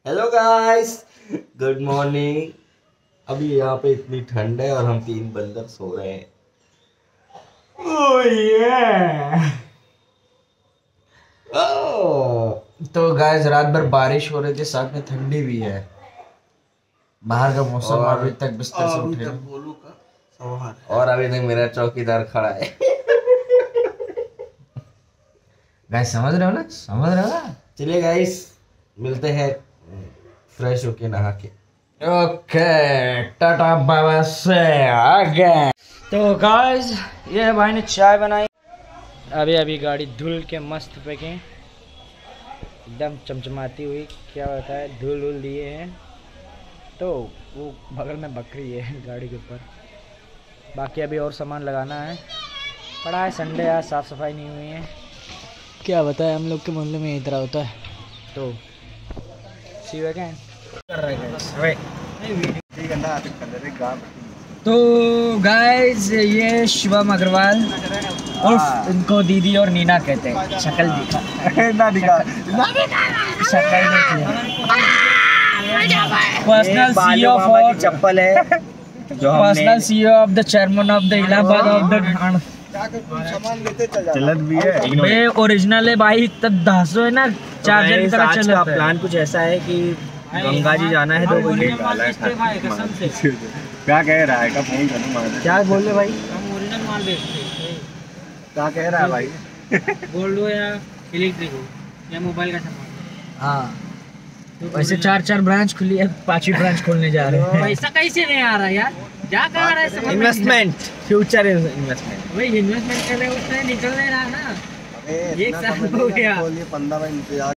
Hello guys, good morning. अभी यहाँ पे इतनी ठंड है और हम 3 बंदर सो रहे हैं। ओह ये तो गाइस रात भर बारिश हो रही थी, साथ में ठंडी भी है। बाहर का मौसम अभी तक बिस्तर से उठे और अभी तक मेरा चौकीदार खड़ा है। गाइस समझ रहे हो ना, समझ रहे हो ना। चलिए गाइस, मिलते हैं फ्रेश होके नहा के। ओके टाटा बाय बाय से आगे। तो गाइस ये भाई ने चाय बनाई, अभी गाड़ी धुल के मस्त पैकिंग एकदम चमचमाती हुई। क्या होता है, धुल धुल दिए हैं। तो वो बगल में बकरी है गाड़ी के ऊपर। बाकी अभी और सामान लगाना है, पड़ा है। संडे आज साफ़ सफाई नहीं हुई है। क्या बताए, हम लोग के मोहल्ले में इस तरह होता है। तो सी यू अगेन कर रहे हैं। तो गाइस ये शिवम अग्रवाल उर्फ इनको दीदी और नीना कहते हैं। शक्ल दिखा शक्ल पर्सनल सीईओ फॉर चप्पल है जो personal CEO of the chairman of the Allahabad of the चलत भी है। ये ओरिजिनल है भाई, तब 10 है ना चार्जर की तरह चलता है। प्लान कुछ ऐसा है कि गंगा जी जाना है, तो क्या कह रहा है का फोन करना, क्या बोल रहे भाई? हम ओरिजिनल माल बेचते हैं। क्या कह रहा है भाई? गोल्ड हो या इलेक्ट्रिक हो या मोबाइल का सामान। हाँ वैसे 4 ब्रांच खुली है, 5वीं ब्रांच खोलने जा रहे हैं। पैसा कैसे नहीं आ रहा यार, क्या कह रहा है? समझ में इन्वेस्टमेंट, फ्यूचर इन्वेस्टमेंट। वही इन्वेस्टमेंट कर रहे हैं, उसमें निकल नहीं रहा ना। 1 साल हो गया। 15 इंतजार।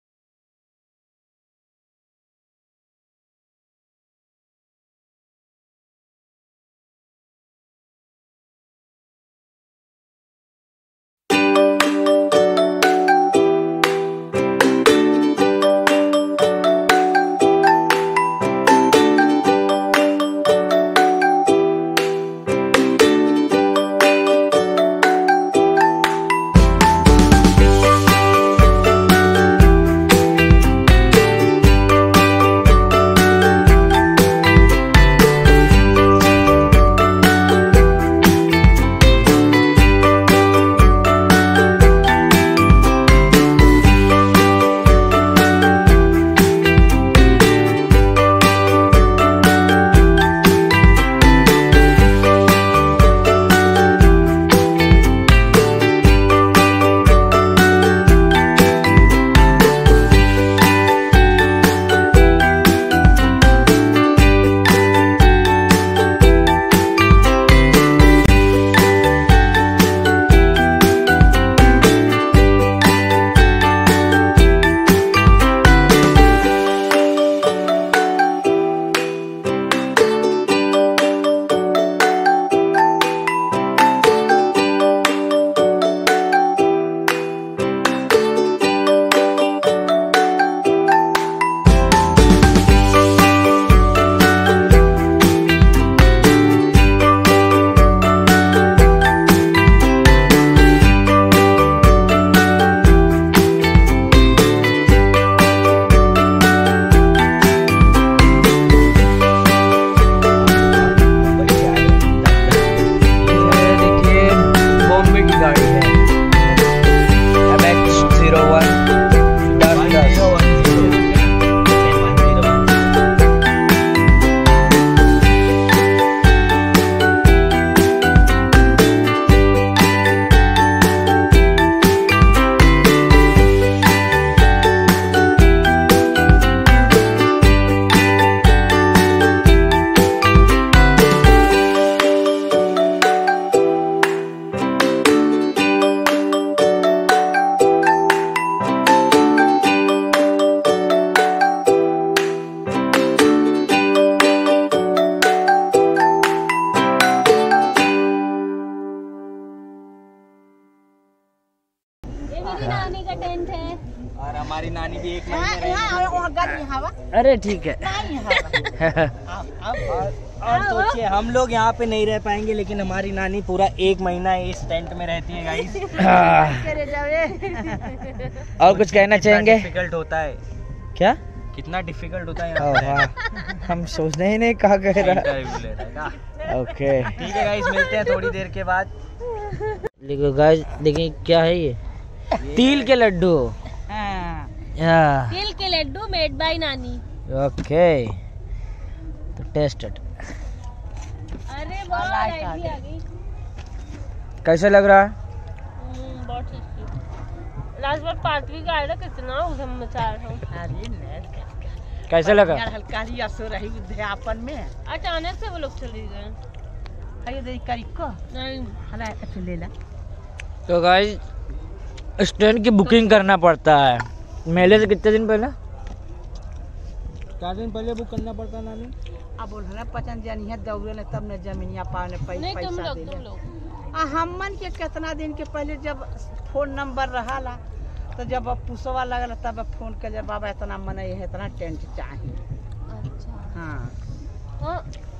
नानी का टेंट है और हमारी नानी भी एक अरे ठीक है। और सोचिए हम लोग यहाँ पे नहीं रह पाएंगे, लेकिन हमारी नानी पूरा 1 महीना इस टेंट में रहती है गाइस। और कुछ कहना चाहेंगे? डिफिकल्ट होता है क्या? कितना डिफिकल्ट होता है यहाँ हम सोचने ही नहीं कहा कह रहा। इंटरव्यू ले रहा है। ओके ठीक है गाइस, मिलते हैं थोड़ी देर के बाद। देखो गाइस, देखिए क्या है ये तिल के लड्डू। तिल के लड्डू मेड बाय नानी। ओके तो टेस्टेड। अरे वाह, लाइट भी आ गई। कैसे लग रहा है? बहुत टेस्टी। लास्ट बार पार्टी का आया कितना उधम मचा रहा हूँ। कैसे लगा? हल्का ही असर रही उद्यापन में अचानक से वो लोग चले गए। अरे देख करी को नहीं हला ले ला। तो गाइस स्टैंड की बुकिंग करना पड़ता है मेले से कितने दिन पहले? 4 दिन पहले बुक करना पड़ता है नानी। अब बोल ना पचन जानी है दौड़े न तब न जमीनिया पाने नहीं, तुम पैसा लोग दे तुम लोग हमन के कितना दिन के पहले जब फोन नंबर रहा तो जब पुसवा लगल तब फोन कर जब बाबा इतना मने है इतना टेंट चाहिए। अच्छा हाँ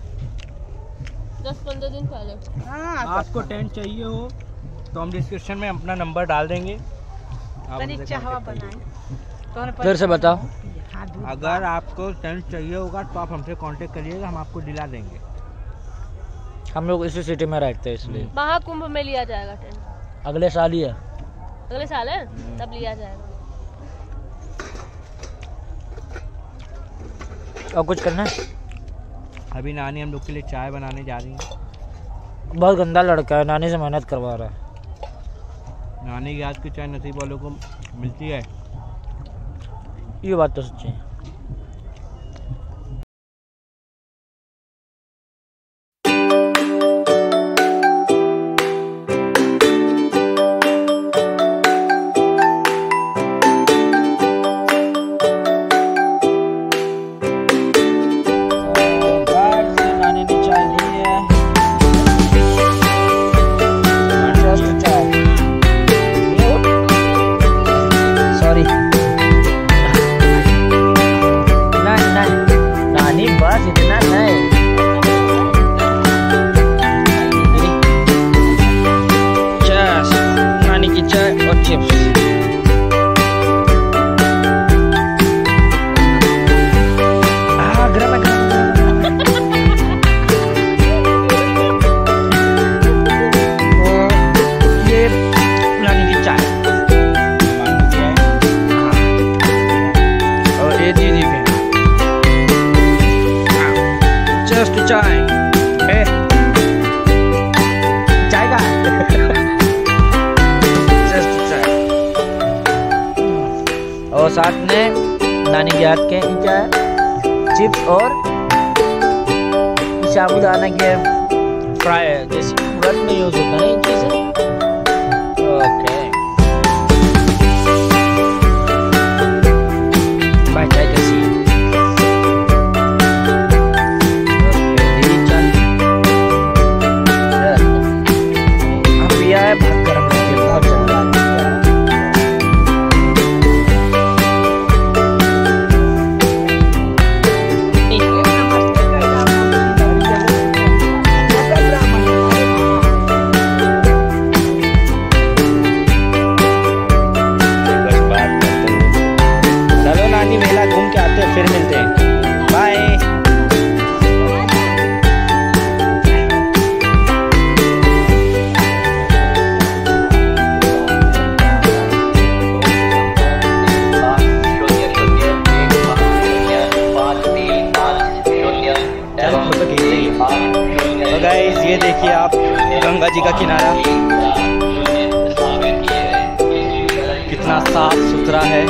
10-15 दिन पहले। हाँ आपको टेंट चाहिए हो तो हम डिस्क्रिप्शन में अपना नंबर डाल देंगे। तनी चाहवा बनाए फिर से बताओ। अगर आपको टेंट चाहिए होगा तो आप हमसे कांटेक्ट करिएगा, हम आपको दिला देंगे। हम लोग इसी सिटी में रहते हैं इसलिए। महाकुंभ में लिया जाएगा टेंट। अगले साल ही है। अगले साल है तब लिया जाएगा। और कुछ करना है? अभी नानी हम लोग के लिए चाय बनाने जा रही है। बहुत गंदा लड़का है, नानी से मेहनत करवा रहा है। नानी की आज की चाय नसीब वालों को मिलती है। ये बात तो सच्ची है। और साथ में नानी के हाथ के क्या है चिप्स और साबुदाना के फ्राई जैसे व्रत में यूज होता है ये चीज़। ओके बाय चाय कैसी पिया है भात गरम करके बहुत चल रहा है। फिर मिलते हैं, बाय। तो गाइस ये देखिए आप गंगा जी का किनारा कितना साफ सुथरा है।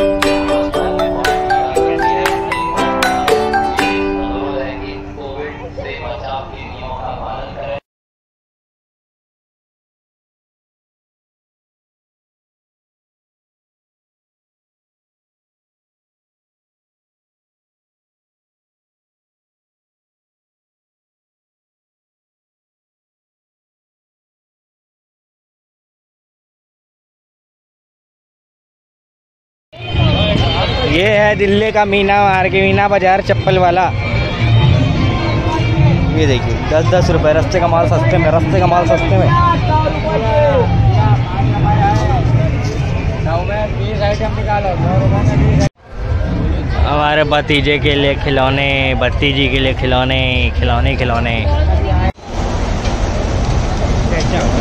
ये है दिल्ली का मीना मार्केट, मीना बाजार चप्पल वाला। ये देखिए 10-10 रुपए रास्ते का माल सस्ते में, रास्ते का माल सस्ते में। हमारे भतीजे के लिए खिलौने, भतीजी के लिए खिलौने, खिलौने खिलौने।